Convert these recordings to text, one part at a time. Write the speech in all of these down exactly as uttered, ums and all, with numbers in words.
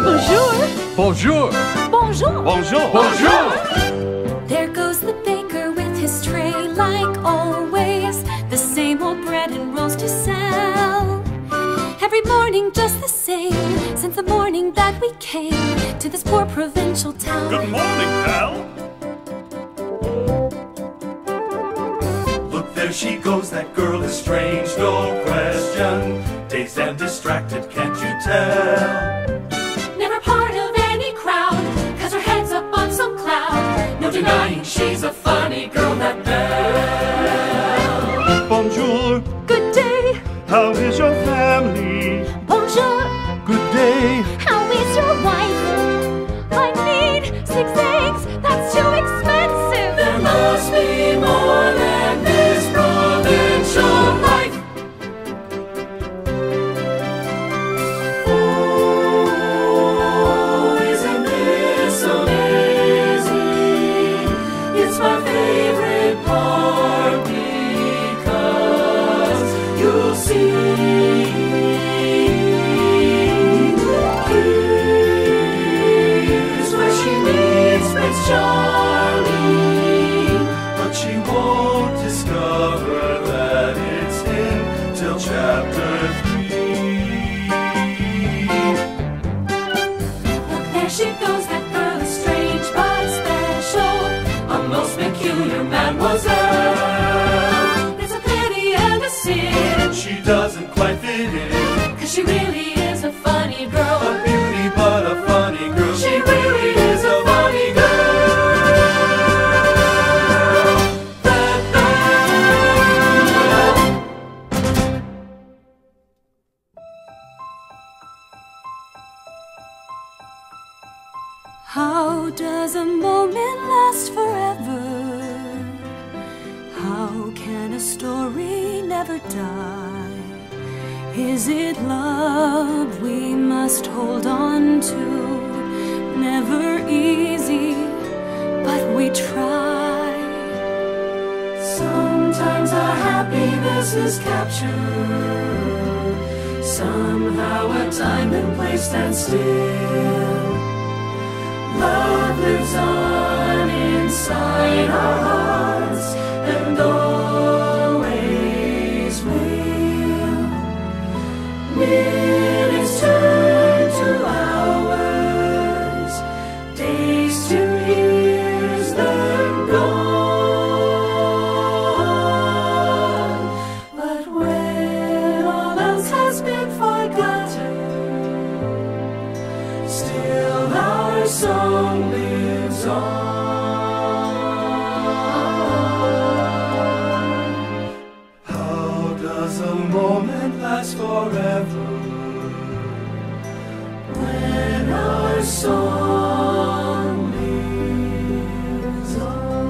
Bonjour. Bonjour. Bonjour. Bonjour. Bonjour. There goes the baker with his tray like always. The same old bread and rolls to sell. Every morning just the same, since the morning that we came to this poor provincial town. Good morning, pal. Look, there she goes, that girl is strange, no question. Dazed and distracted, can't you tell? Never part of any crowd, cause her head's up on some cloud. No denying she's a funny girl, that Belle. Bonjour. Good day. How is your family? Bonjour. Good day. How is your wife? I need six eggs, that's too expensive. There must be more than this provincial life. Oh, isn't this amazing? It's my favorite part because you'll see. Here's where she meets Prince Charlie, but she won't discover that it's him till chapter three. Look, there she goes, that girl is strange but special. A most peculiar mademoiselle. It's a pity and a sin, She doesn't quite fit in. cause she really is a funny girl. A beauty but a funny girl. She really is a funny girl. That Belle. How does a moment last forever? How can a story never die? Is it love we must hold on to? Never easy, but we try. Sometimes our happiness is captured. Somehow a time and place stand still. Love lives on inside our hearts and always will. Minutes turn to hours, days to years, then gone. But when all else has been forgotten, still our song lives on. How does a moment last forever when our song lives on?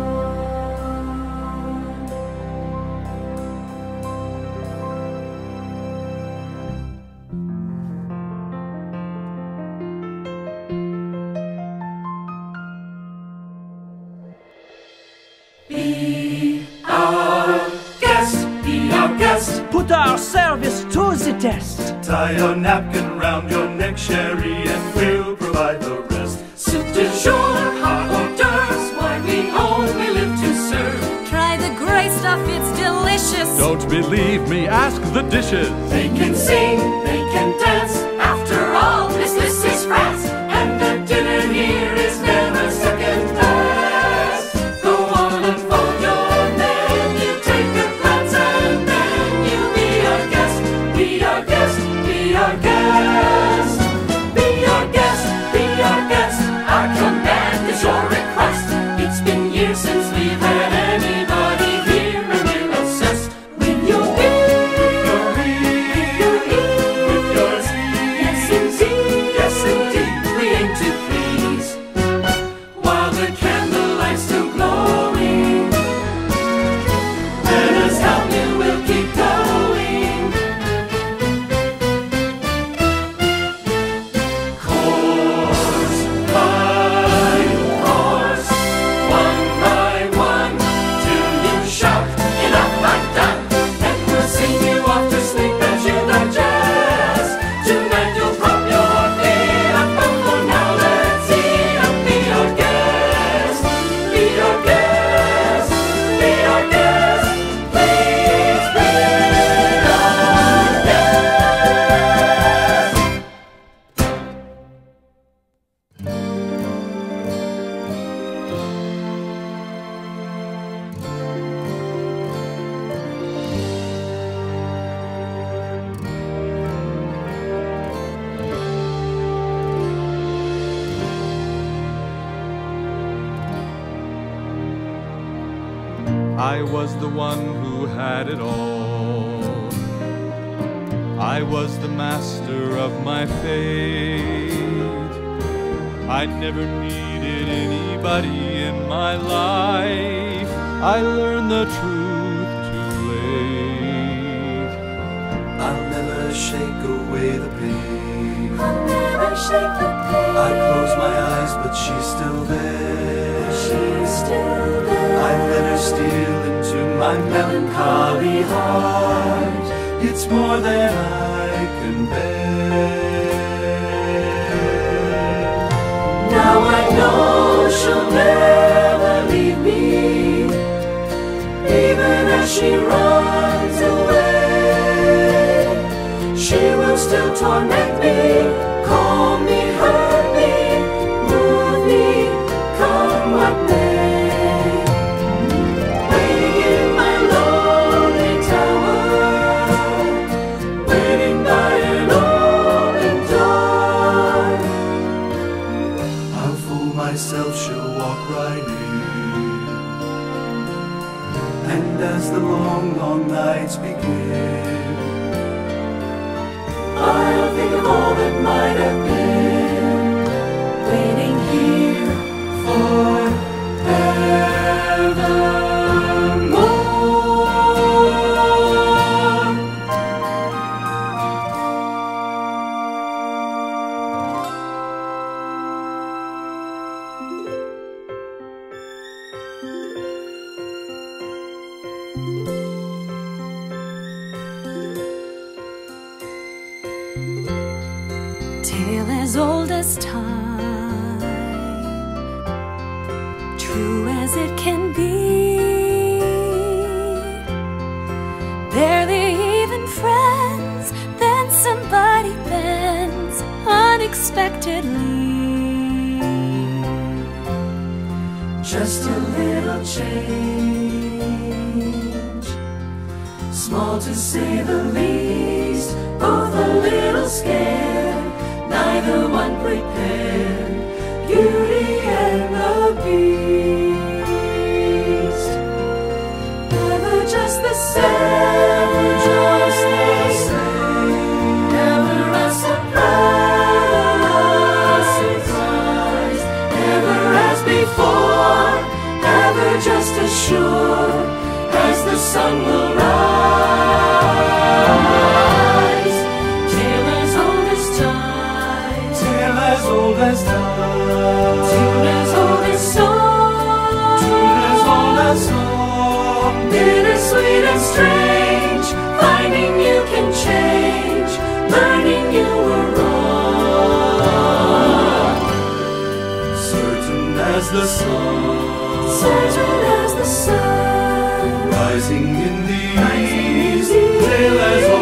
Be our guest, be our guest. Put our service to the test. Tie a napkin round your neck, Sherry, and we'll provide the rest. Soup du jour, hot hors d'oeuvres, why we only live to serve. Try the great stuff, it's delicious. Don't believe me, ask the dishes. They can sing, they can dance. After all, this list is France, and the dinner here is never second best. Go on and fold your menu, take a glance, and then you'll be our guest. Be our guest, be our guest. Be our guest, be our guest. Our command is your request. It's been years since we've had anybody here, and we're obsessed with your ear, with your ear. I was the one who had it all. I was the master of my fate. I never needed anybody in my life. I learned the truth too late. I'll never shake away the pain. I'll never shake the pain. I close my eyes, but she's still there. She's still there. I let her steal into my melancholy heart. It's more than I can bear. Now I know she'll never leave me, even as she runs away. She will still torment me, call me, hurt me, move me, come what may. Waiting in my lonely tower, waiting by an open door. I'll fool myself, she'll walk right in. And as the long, long nights begin, I'll think of all that might have been, waiting here forevermore. Tale as old as time, true as it can be. Barely even friends, then somebody bends unexpectedly. Just a little change, small to say the least, both a little scared, neither one prepared, Beauty and the Beast. Never just the same, just the same, never a surprise, surprise, never as before, ever just as sure as the sun will rise. Tale as old as time, tale as old as time, tune as old as song, tune as old as song, bittersweet and strange, finding you can change, learning you were wrong. certain as the sun, Certain as the sun, rising in the rising in east, the tale as old